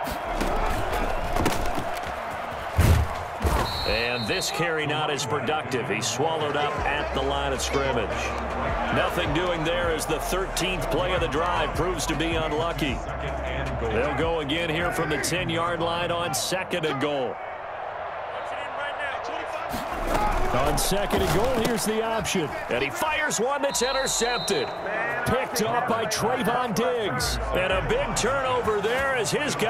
And this carry not as productive. He's swallowed up at the line of scrimmage. Nothing doing there as the 13th play of the drive proves to be unlucky. They'll go again here from the 10-yard line on 2nd and goal. On 2nd and goal, here's the option. And he fires one that's intercepted. Picked off by Trayvon Diggs. And a big turnover there as his guy